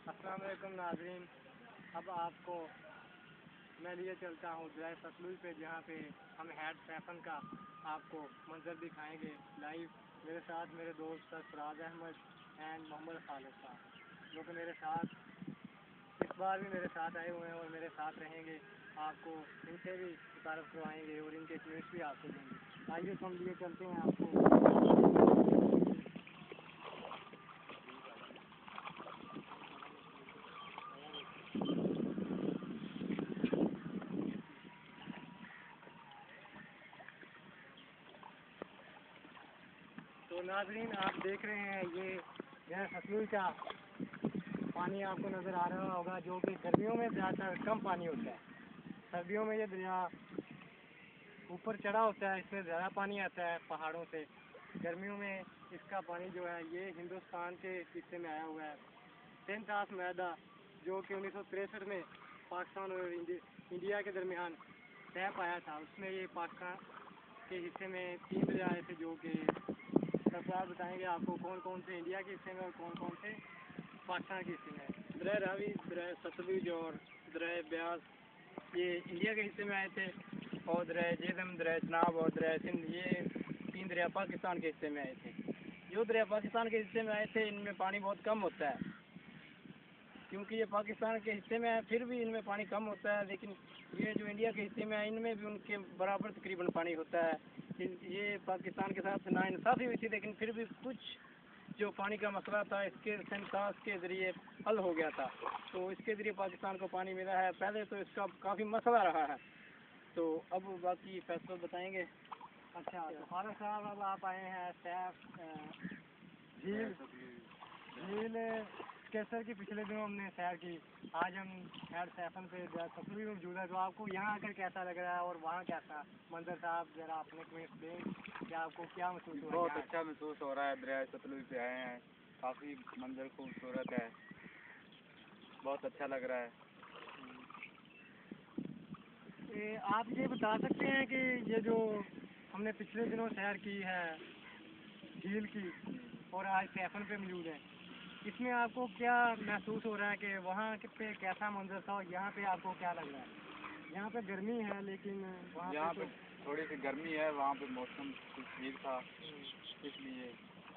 अस्सलाम वालेकुम नाज़रीन। अब आपको मैं लिए चलता हूँ दरिया सतलुज पे, जहाँ पे हम हैड सैफन का आपको मंजर दिखाएंगे लाइव। मेरे साथ मेरे दोस्त सरफराज अहमद एंड मोहम्मद खालिद साहब, जो कि मेरे साथ इस बार भी मेरे साथ आए हुए हैं और मेरे साथ रहेंगे। आपको इनसे भी मुतारफ़ करवाएंगे और इनके क्लिप्स भी आपको देंगे। आइए तो हम लिए चलते हैं आपको। तो नाज़रीन, आप देख रहे हैं ये दरिया सतलुज का पानी आपको नज़र आ रहा होगा, जो कि गर्मियों में ज़्यादातर कम पानी होता है। सर्दियों में ये दरिया ऊपर चढ़ा होता है, इसमें ज़्यादा पानी आता है पहाड़ों से। गर्मियों में इसका पानी जो है ये हिंदुस्तान के हिस्से में आया हुआ है। सेंट टॉस मैदा, जो कि 1963 में पाकिस्तान और इंडिया के दरमियान तय पाया था, उसमें ये पाकिस्तान के हिस्से में 3 दरिया आए थे, जो कि सरकार बताएंगे आपको कौन कौन से इंडिया के हिस्से में और कौन कौन से पाकिस्तान के हिस्से में। दरिया रावी, दरिया सतलुज और दरिया ब्यास ये इंडिया के हिस्से में आए थे, और दरिया झेलम, दरिया चनाब और दरिया सिंध ये 3 दरिया पाकिस्तान के हिस्से में आए थे। जो दरिया पाकिस्तान के हिस्से में आए थे, इनमें पानी बहुत कम होता है, क्योंकि ये पाकिस्तान के हिस्से में है, फिर भी इनमें पानी कम होता है। लेकिन ये जो इंडिया के हिस्से में है, इनमें भी उनके बराबर तकरीबन पानी होता है। ये पाकिस्तान के साथ नाइंसाफ़ी हुई थी, लेकिन फिर भी कुछ जो पानी का मसला था इसके सेंसास के ज़रिए हल हो गया था, तो इसके ज़रिए पाकिस्तान को पानी मिला है। पहले तो इसका काफ़ी मसला रहा है, तो अब बाकी फैसला बताएंगे। अच्छा, तो खालिद साहब, अब आप आए हैं सैफ झील केसर की। पिछले दिनों हमने सैर की, आज हम हैड सैफन पे सतलुज में मौजूद है। तो आपको यहाँ आकर कैसा लग रहा है और वहाँ कैसा मंजर था? आप जरा अपने कमेंट्स दें कि आपको क्या महसूस हो रहा है? बहुत अच्छा महसूस हो रहा है। दरिया सतलुज पे आए हैं, काफ़ी मंजर खूबसूरत है, बहुत अच्छा लग रहा है। आप ये बता सकते हैं कि ये जो हमने पिछले दिनों सैर की है झील की और आज सैफन पे मौजूद है, इसमें आपको क्या महसूस हो रहा है कि वहाँ पे कैसा मंजर था और यहाँ पे आपको क्या लग रहा है? यहाँ पे गर्मी है, लेकिन यहाँ पे थोड़ी सी गर्मी है, वहाँ पे मौसम कुछ ठीक था, इसलिए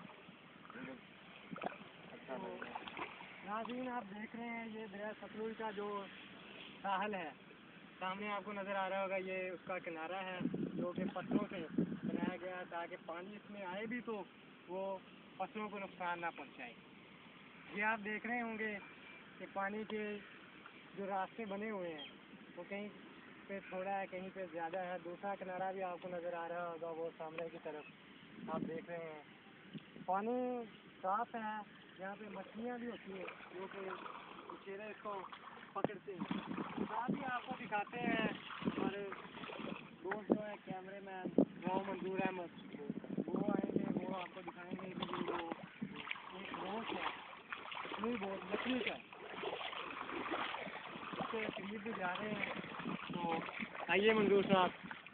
अच्छा लग रहा है। नाज़रीन, आप देख रहे हैं ये दरिया सतलुज का जो साहल है, सामने आपको नज़र आ रहा होगा, ये उसका किनारा है, जो कि पत्थरों से बनाया गया है ताकि पानी इसमें आए भी तो वो फसलों को नुकसान ना पहुँचाए। ये आप देख रहे होंगे कि पानी के जो रास्ते बने हुए हैं वो कहीं पे थोड़ा है, कहीं पे ज़्यादा है। दूसरा किनारा भी आपको नज़र आ रहा होगा, वो सामने की तरफ आप देख रहे हैं। पानी साफ है, यहाँ पे मछलियाँ भी होती हैं, जो कि बेचारे इसको पकड़ते हैं। साथ ही आपको दिखाते हैं हमारे दोस्त जो है कैमरे मैन मोहम्मद मंजूर अहमद, वो आएंगे, वो आपको दिखाएंगे कि ये जो एक बोट है, मछली का, उसके करीब भी जा रहे हैं। तो आइए मंजूर साहब।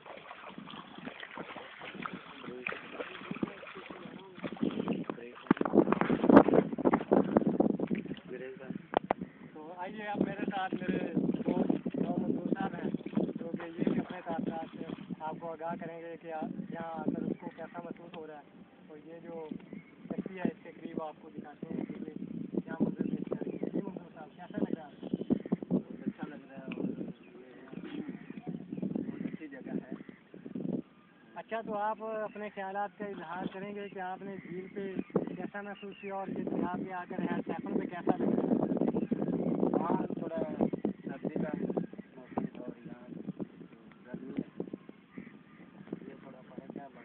तो आइए आप मेरे साथ, मेरे दोस्त जो मंजूर साहब हैं, जो कि ये भी अपने साथ साथ आपको आगाह करेंगे कि यहाँ आकर उसको कैसा महसूस हो रहा है। तो ये जो कश्ती है, इसके करीब आपको दिखाते हैं कि ये क्या मंजर पेश कर रही है। जी मंजूर साहब, कैसा लग रहा है? बहुत अच्छा लग रहा है और ये बहुत अच्छी जगह है। अच्छा, तो आप अपने ख्यालात का इजहार करेंगे कि आपने झील पे कैसा महसूस किया और ये यहाँ पे आकर है सैफन पे कैसा लग रहा है? वहाँ थोड़ा सर्दी का मौसम था और यहाँ गर्मी है, ये थोड़ा फर्क है।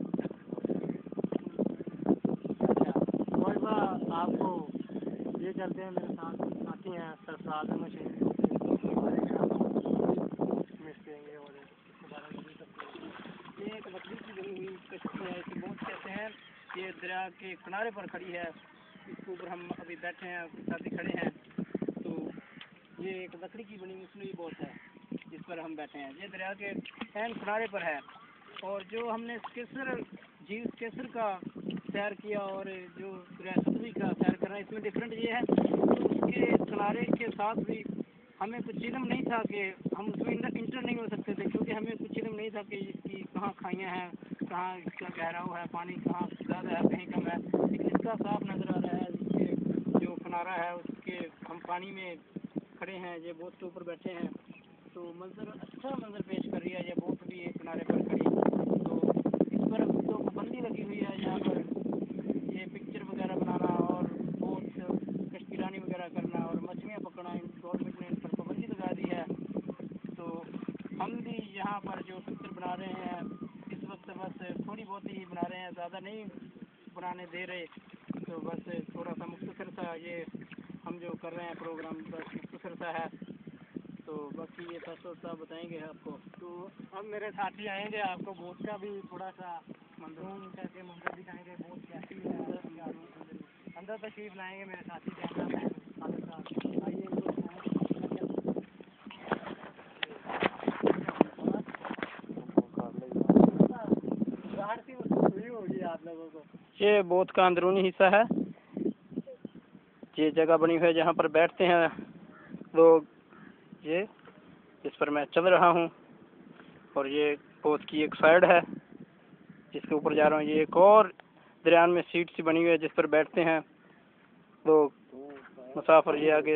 अच्छा, और आपको ये चलते हैं, मेरे साथ साथी हैं सरफराज मशीन, जो कि हमारे मिस देंगे और इसके बारे में भी सकते। ये एक लकड़ी की बनी हुई कश्ती है, इसे बोट कहते हैं। ये दरिया के किनारे पर खड़ी है, इसके ऊपर हम अभी बैठे हैं, साथी खड़े हैं। तो ये एक लकड़ी की बनी मसनूई बोट है जिस पर हम बैठे हैं। ये दरिया के ऐन किनारे पर है, और जो हमने केसर झील केसर का सैर किया और जो दरिया सतलुज का सैर कर रहे हैं, इसमें डिफरेंट ये है कि उसके किनारे के साथ भी हमें कुछ इल्म नहीं था कि हम उसमें इंटर नहीं हो सकते थे, क्योंकि हमें कुछ इल्म नहीं था कि इसकी कहाँ खाइयाँ हैं, कहाँ इसका गहराव है, पानी कहाँ ज़्यादा है, कहीं कम है। लेकिन इसका साफ नज़र आ रहा है, इसके जो किनारा है उसके हम पानी में खड़े हैं, ये बोट के ऊपर बैठे हैं, तो मंजर अच्छा मंजर पेश कर रही है। ये बोट भी एक किनारे पर खड़ी, तो इस पर तो पाबंदी लगी हुई है यहाँ पर ये पिक्चर वगैरह बनाना और बोट कश्तीरानी वगैरह करना और मछलियाँ पकड़ना, गवर्नमेंट ने इन पर पाबंदी लगा दी है। तो हम भी यहाँ पर जो पिक्चर बना रहे हैं इस वक्त बस थोड़ी बहुत ही बना रहे हैं, ज़्यादा नहीं बनाने दे रहे, तो बस थोड़ा सा मुख्तसर सा ये हम जो कर रहे हैं प्रोग्राम बस मुख्तसर सा है। तो बाकी ये साहब बताएंगे आपको। तो अब मेरे साथी आएंगे, आपको बोट का भी थोड़ा सा मंजूम करके मंजर दिखाएंगे, बोट कैसी है, अंदर तशरीफ लाएंगे मेरे साथी कैमरा मैन साहब। आइए इनको हुई होगी आप लोगों को। ये बोट का अंदरूनी हिस्सा है, ये जगह बनी हुई है जहाँ पर बैठते हैं लोग। ये इस पर मैं चल रहा हूँ और ये बोट की एक साइड है जिसके ऊपर जा रहा हूँ। ये एक और दरियान में सीट सी बनी हुई है जिस पर बैठते हैं लोग मुसाफिर। ये आगे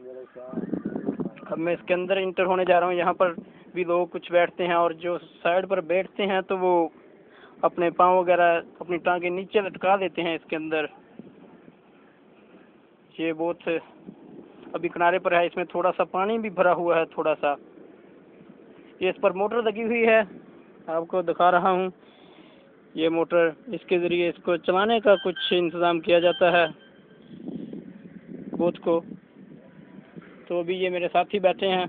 अब मैं इसके अंदर इंटर होने जा रहा हूँ। यहाँ पर भी लोग कुछ बैठते हैं और जो साइड पर बैठते हैं तो वो अपने पाँव वगैरह अपनी टांगे नीचे लटका देते हैं इसके अंदर। ये बोट अभी किनारे पर है, इसमें थोड़ा सा पानी भी भरा हुआ है थोड़ा सा। ये इस पर मोटर लगी हुई है, आपको दिखा रहा हूँ। ये मोटर, इसके ज़रिए इसको चलाने का कुछ इंतज़ाम किया जाता है बोट को। तो अभी ये मेरे साथी बैठे हैं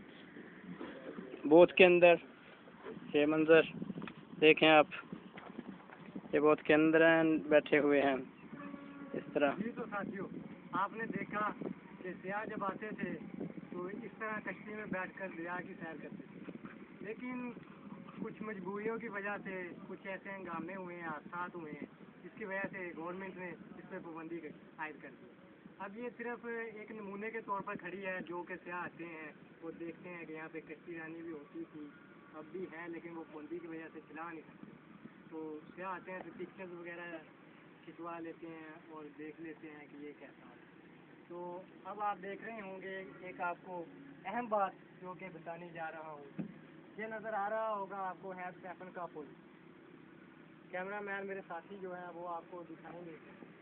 बोट के अंदर। ये मंजर देखें आप, ये बोट के अंदर बैठे हुए हैं इस तरह। जी तो साथियों, आपने देखा कि सियाह जब आते थे तो इस तरह कश्ती में बैठकर दरिया की सैर करते थे, लेकिन कुछ मजबूरियों की वजह से कुछ ऐसे हंगामे हुए हैं, हादसात हुए हैं, जिसकी वजह से गवर्नमेंट ने इस पर पाबंदी आयद कर दी। अब ये सिर्फ एक नमूने के तौर पर खड़ी है, जो कि सियाह आते हैं वो देखते हैं कि यहाँ पे कश्ती रानी भी होती थी, अब भी है, लेकिन वो पाबंदी की वजह से चला नहीं सकते। तो सियाह आते हैं तो पिक्चर्स वगैरह खिंचवा लेते हैं और देख लेते हैं कि ये कैसा है। तो अब आप देख रहे होंगे एक आपको अहम बात जो कि बताने जा रहा हूँ। ये नज़र आ रहा होगा आपको हैब स्टेफन का पुल। कैमरामैन मेरे साथी जो है वो आपको दिखाएंगे।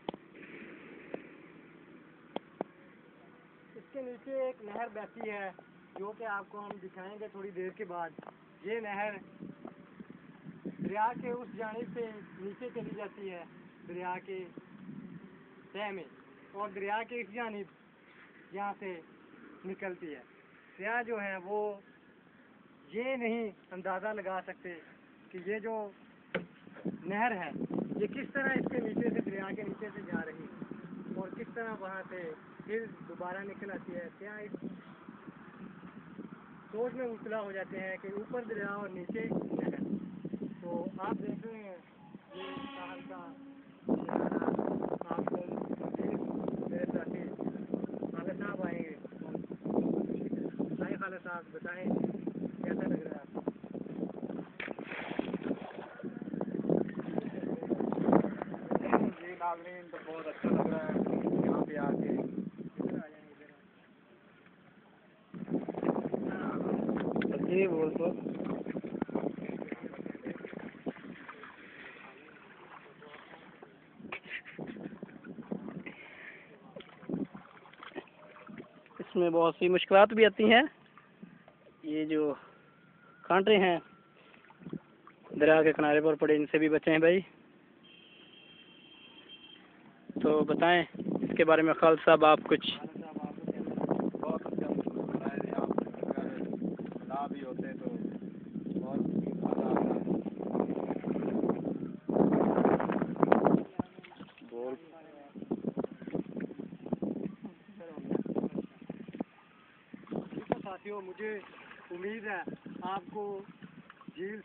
इसके नीचे एक नहर बहती है जो कि आपको हम दिखाएंगे थोड़ी देर के बाद। ये नहर दरिया के उस जानिब से नीचे चली जाती है दरिया के तह में, और दरिया के इस जानिब यहाँ से निकलती है। सियाह जो है वो ये नहीं अंदाज़ा लगा सकते कि ये जो नहर है ये किस तरह इसके नीचे से, दरिया के नीचे से जा रही है और किस तरह वहाँ से फिर दोबारा निकल आती है। सियाह इस सोच में मुब्तला हो जाते हैं कि ऊपर दरिया और नीचे नहर। तो आप देख रहे हैं ये साहब का आपको मेरे साथी खालिद साहब आएंगे। आए खालिद साहब, बताएं कैसा लग रहा है आपको? जी नाज़रीन, तो बहुत अच्छा लग रहा है यहाँ पे आके। जी बोल तो इसमें बहुत सी मुश्किलात भी आती हैं। ये जो कांटे हैं दरिया के किनारे पर पड़े, इनसे भी बचे हैं भाई। तो बताएं इसके बारे में खालिद साहब आप कुछ। बहुत अच्छा बनाए आप, अगर भी होते तो बहुत मज़ा आता। बोल साथियों, मुझे उम्मीद है आपको झील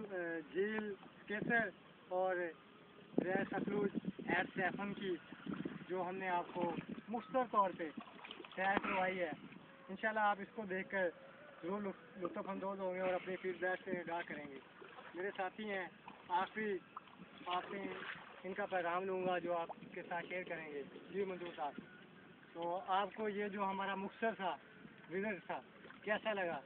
केसर और दरिया सतलुज हैब स्टेफन की जो हमने आपको मुख्तसर तौर पे सैर करवाई है। इंशाल्लाह आप इसको देखकर जरूर लुत्फ़अंदोज़ होंगे और अपनी फीडबैक से आगाह करेंगे। मेरे साथी हैं, आखिरी आपसे इनका पैगाम लूँगा जो आपके साथ शेयर करेंगे। जी मंजूर साहब, तो आपको ये जो हमारा मुख्तर था विजिट था कैसा लगा?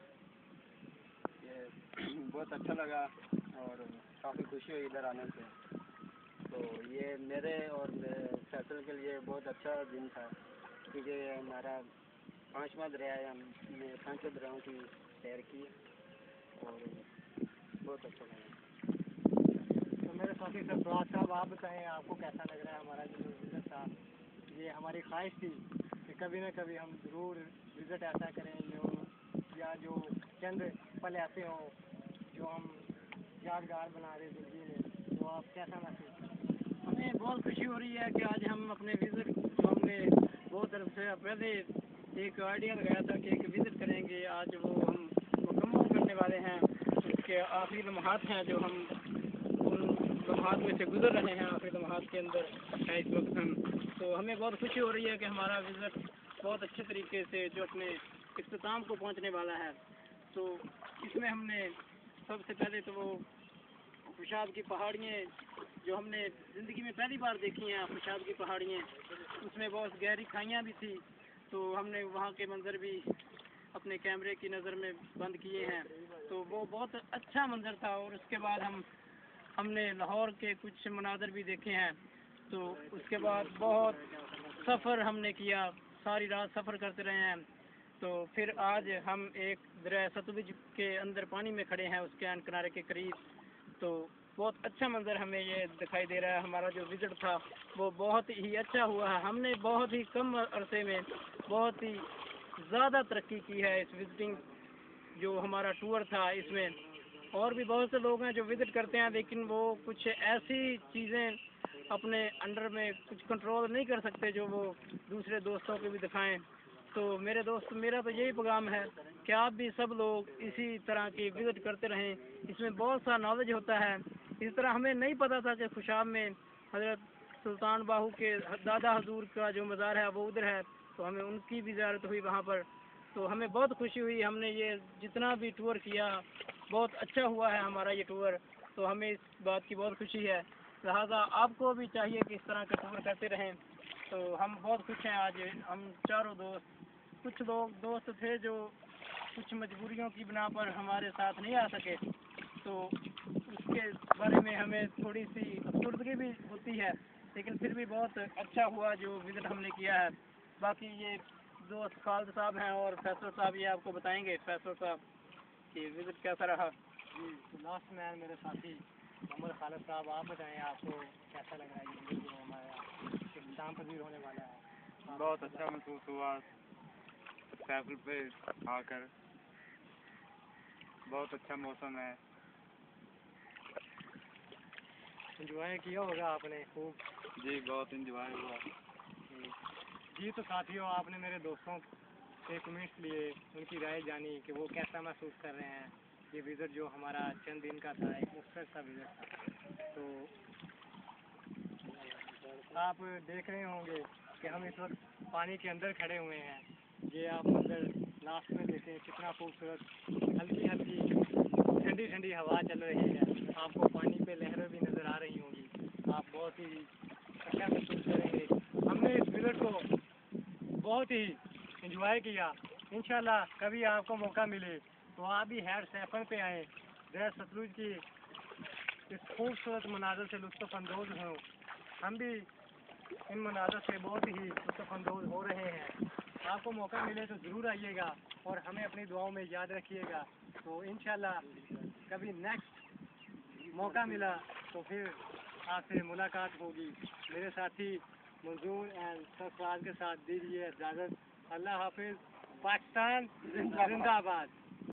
ये बहुत अच्छा लगा और काफ़ी खुशी हुई इधर आने से। तो ये मेरे और मेरे फैसल के लिए बहुत अच्छा दिन था, क्योंकि ये हमारा 5वां दरिया है। हमने 5 दरियाओं की सैर की और बहुत अच्छा लगा। तो मेरे साथी सरफराज साहब, आप बताएं आपको कैसा लग रहा है हमारा जो विजिट था? ये हमारी ख्वाहिश थी कि कभी न कभी हम ज़रूर विजिट ऐसा करें जो या जो चंद पल ऐसे हों जो हम यादगार बना रहे ज़िंदगी में। तो आप कैसा महसूस कर रहे हैं? हमें बहुत खुशी हो रही है कि आज हम अपने विजिट जो हमने बहुत तरफ से पहले एक आइडिया लगाया था कि एक विजिट करेंगे, आज वो हम मुकम्मल करने वाले हैं। उसके आखिरी लम्हात हैं जो हम उन लम्हात में से गुजर रहे हैं, आखिरी लम्हात के अंदर है इस वक्त हम। तो हमें बहुत खुशी हो रही है कि हमारा विजिट बहुत अच्छे तरीके से जो अपने इख्तिताम को पहुंचने वाला है। तो इसमें हमने सबसे पहले तो वो खुशाब की पहाड़ियाँ जो हमने ज़िंदगी में पहली बार देखी हैं, खुशाब की पहाड़ियाँ, उसमें बहुत गहरी खाइयाँ भी थी। तो हमने वहाँ के मंज़र भी अपने कैमरे की नज़र में बंद किए हैं। तो वो बहुत अच्छा मंज़र था। और उसके बाद हमने लाहौर के कुछ मनाज़र भी देखे हैं। तो उसके बाद बहुत सफ़र हमने किया, सारी रात सफ़र करते रहे हैं। तो फिर आज हम एक दरिया सतलुज के अंदर पानी में खड़े हैं, उसके किनारे के करीब। तो बहुत अच्छा मंज़र हमें ये दिखाई दे रहा है। हमारा जो विजिट था वो बहुत ही अच्छा हुआ है। हमने बहुत ही कम अरसे में बहुत ही ज़्यादा तरक्की की है इस विजिटिंग जो हमारा टूर था। इसमें और भी बहुत से लोग हैं जो विज़िट करते हैं, लेकिन वो कुछ ऐसी चीज़ें अपने अंडर में कुछ कंट्रोल नहीं कर सकते जो वो दूसरे दोस्तों को भी दिखाएं। तो मेरे दोस्त, मेरा तो यही पैगाम है कि आप भी सब लोग इसी तरह की विज़िट करते रहें। इसमें बहुत सा नॉलेज होता है। इस तरह हमें नहीं पता था कि खुशाब में हज़रत सुल्तान बाहू के दादा हजूर का जो मज़ार है वो उधर है। तो हमें उनकी भी ज़ियारत हुई वहाँ पर। तो हमें बहुत खुशी हुई। हमने ये जितना भी टूर किया बहुत अच्छा हुआ है हमारा ये टूर। तो हमें इस बात की बहुत खुशी है। लिहाजा आपको भी चाहिए कि इस तरह का टूर करते रहें। तो हम बहुत खुश हैं। आज हम चारों दोस्त, कुछ लोग दोस्त थे जो कुछ मजबूरियों की बिना पर हमारे साथ नहीं आ सके, तो उसके बारे में हमें थोड़ी सी अफसुर्दगी भी होती है, लेकिन फिर भी बहुत अच्छा हुआ जो विज़िट हमने किया है। बाकी ये दोस्त खालिद साहब हैं और फैसल साहब ये आपको बताएंगे। फैसल साहब कि विज़िट कैसा रहा? जी, तो लास्ट में मेरे साथी मोहम्मद खालिद साहब, आप बताएं आपको कैसा लग रहा है ये विजिट जो हमारा इख्तिताम पजीर होने वाला है? बहुत अच्छा महसूस हुआ सैफल पे आकर। बहुत अच्छा मौसम है। एंजॉय किया होगा आपने खूब? जी बहुत एंजॉय हुआ। जी, तो साथियों, आपने मेरे दोस्तों से कमेंट्स लिए, उनकी राय जानी कि वो कैसा महसूस कर रहे हैं ये विज़िट जो हमारा चंद दिन का था, एक मुख्तर सा विज़िट था। तो आप देख रहे होंगे कि हम इस वक्त पानी के अंदर खड़े हुए हैं। ये आप मंजर लास्ट में देखें, कितना खूबसूरत, हल्की हल्की ठंडी ठंडी हवा चल रही है। आपको पानी पे लहरें भी नज़र आ रही होंगी। आप बहुत ही अच्छा महसूस करेंगे। हमने इस विज़िट को बहुत ही एंजॉय किया। इंशाल्लाह कभी आपको मौका मिले तो आप भी हैर सैफन पे आएँ, दरिया सतलुज की इस खूबसूरत मनाज़र से लुत्फ़अंदोज़ हों। हम भी इन मनाज़र से बहुत ही लुत्फ़अंदोज़ हो रहे हैं। आपको मौका मिले तो ज़रूर आइएगा और हमें अपनी दुआओं में याद रखिएगा। तो इंशाल्लाह कभी नेक्स्ट मौका मिला तो फिर आपसे मुलाकात होगी। मेरे साथी मंजूर एंड सरफराज के साथ दीजिए इजाज़त। अल्लाह हाफिज़। पाकिस्तान जिंदाबाद।